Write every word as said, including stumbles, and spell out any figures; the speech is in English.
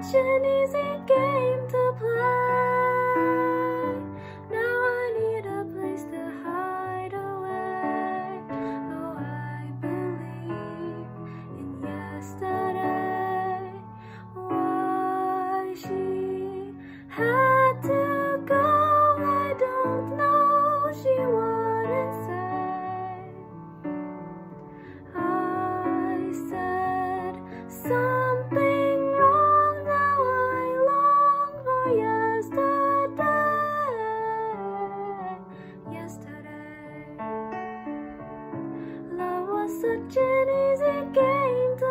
such an easy game to play. Now I need a place to hide away. Oh, I believe in yesterday. Why she had to go, I don't know. She wouldn't say. I said something wrong, now I long for yesterday. Yesterday. Love was such an easy game to